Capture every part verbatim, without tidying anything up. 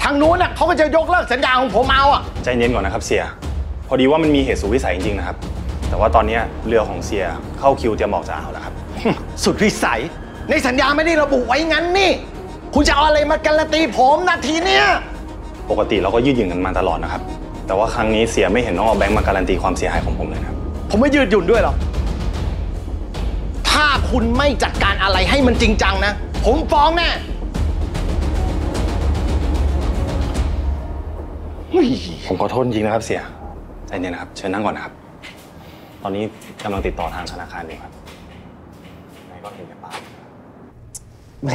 ทางนู้นน่ะเขาก็จะยกเลิกสัญญาของผมเอาอ่ะใจเย็นก่อนนะครับเสียพอดีว่ามันมีเหตุสุดวิสัยจริงๆนะครับแต่ว่าตอนนี้เรือของเสียเข้าคิวเตรียมออกจากอ่าวแล้วครับสุดวิสัยในสัญญาไม่ได้ระบุไว้งั้นนี่คุณจะเอาอะไรมาการันตีผมนาทีเนี้ยปกติเราก็ยืดหยุ่นกันมาตลอดนะครับแต่ว่าครั้งนี้เสียไม่เห็นต้องเอาแบงค์มาการันตีความเสียหายของผมเลยครับผมไม่ยืดหยุ่นด้วยหรอกถ้าคุณไม่จัดการอะไรให้มันจริงจังนะผมฟ้องแน่ผมขอโทษจริงนะครับเสียใจเย็นนะครับเชิญนั่งก่อนนะครับตอนนี้กำลังติดต่อทางธนาคารอยู่ครับไหนก็เห็นแต่ปากแหม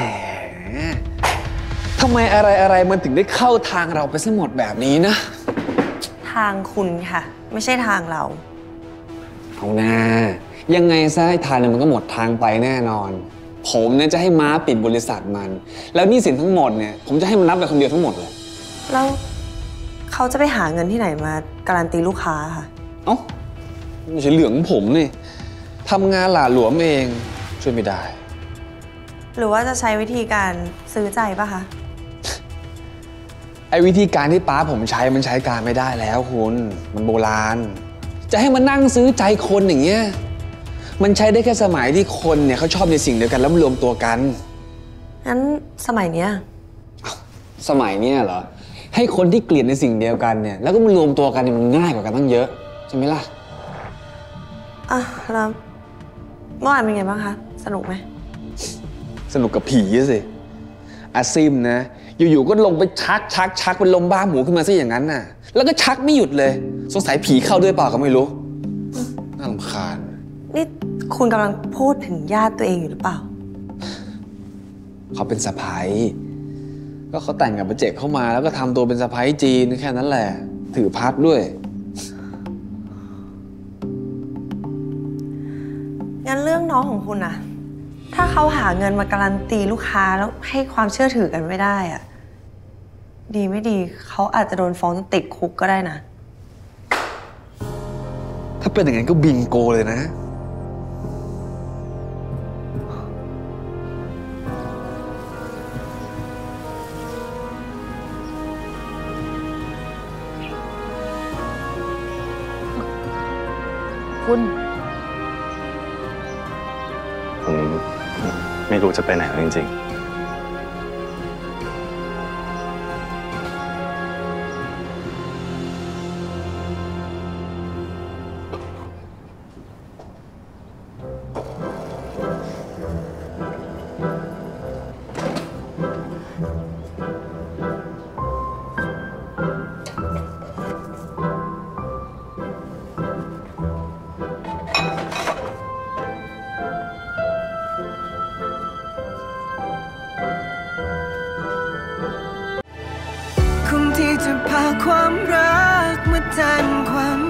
ทำไมอะไรอะไรมันถึงได้เข้าทางเราไปซะหมดแบบนี้นะทางคุณค่ะไม่ใช่ทางเราเอาหน้ายังไงซะไอ้ทางเนี่ยมันก็หมดทางไปแน่นอนผมเนี่ยจะให้ม้าปิดบริษัทมันแล้วหนี้สินทั้งหมดเนี่ยผมจะให้มันรับไปคนเดียวทั้งหมดเลยแล้วเขาจะไปหาเงินที่ไหนมาการันตีลูกค้าค่ะเอ้าไม่ใช่เรื่องของผมนี่ทำงานหล่าหลวมเองช่วยไม่ได้หรือว่าจะใช้วิธีการซื้อใจป่ะคะไอ้วิธีการที่ป้าผมใช้มันใช้การไม่ได้แล้วคุณมันโบราณจะให้มันนั่งซื้อใจคนอย่างเงี้ยมันใช้ได้แค่สมัยที่คนเนี่ยเขาชอบในสิ่งเดียวกันแล้วรวมตัวกันงั้นสมัยเนี้ยสมัยเนี้ยเหรอให้คนที่เกลียดในสิ่งเดียวกันเนี่ยแล้วก็มารวมตัวกันเนี่ยมันง่ายกว่ากันตั้งเยอะใช่ไหมล่ะอ่ะแล้วเมื่อวานเป็นไงบ้างคะสนุกไหมสนุกกับผีสิอาซิมนะอยู่ๆก็ลงไปชักชักชักเป็นลมบ้าหมูขึ้นมาซะอย่างนั้นน่ะแล้วก็ชักไม่หยุดเลยสงสัยผีเข้าด้วยเปล่าก็ไม่รู้น่ารำคาญนี่คุณกำลังพูดถึงญาติตัวเองอยู่หรือเปล่าเขาเป็นสะใภ้ก็เขาแต่งกับประเจกเข้ามาแล้วก็ทำตัวเป็นสะใภ้จีนแค่นั้นแหละถือพัดด้วยงั้นเรื่องน้องของคุณนะถ้าเขาหาเงินมาการันตีลูกค้าแล้วให้ความเชื่อถือกันไม่ได้อะดีไม่ดีเขาอาจจะโดนฟ้องจนติดคุกก็ได้นะถ้าเป็นอย่างนั้นก็บิงโกเลยนะคุณผมไม่รู้จะไปไหนแล้วจริงๆจะพาความรักมาแทนความ